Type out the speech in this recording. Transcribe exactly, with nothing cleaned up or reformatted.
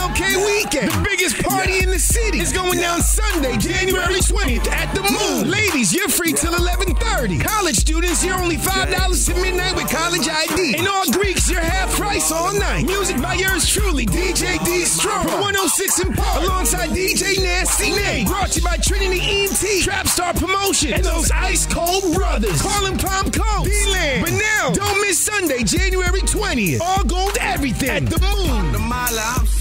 L K weekend. The biggest party in the city is going down Sunday, January twentieth at the Moon. Ladies, you're free till eleven thirty. College students, you're only five dollars to midnight with college I D. And all Greeks, you're half price all night. Music by yours truly, D J D Strong from one oh six in Park, alongside D J Nasty Nate. Brought to you by Trinity E M T, Trap Star Promotion, and those ice cold brothers, Carlin Palm Coast, D-Land. But now, don't miss Sunday, January twentieth. All gold everything at the Moon.